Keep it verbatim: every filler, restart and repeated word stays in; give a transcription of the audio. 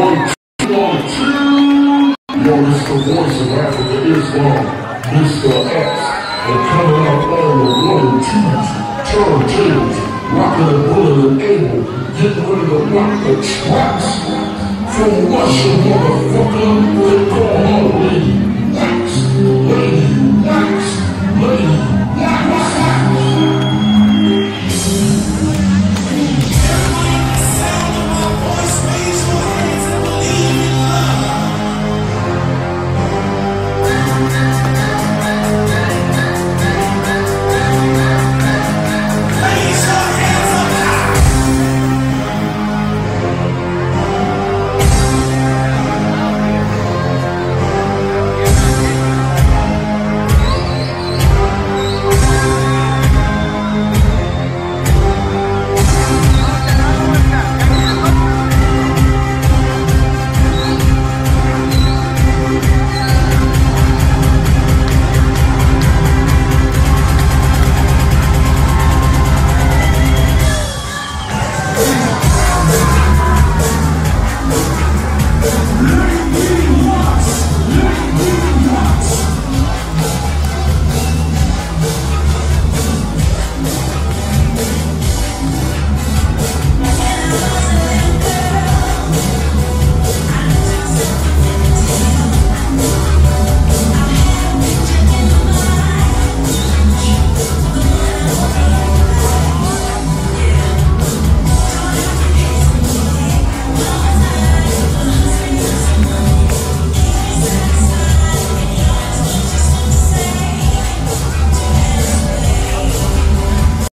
Yo, it's the voice of Africa Islam, Mister X. And coming out on the one and twos, turntables, rocking and pulling and able, getting ready to rock the tracks. From Russia, motherfucker, they call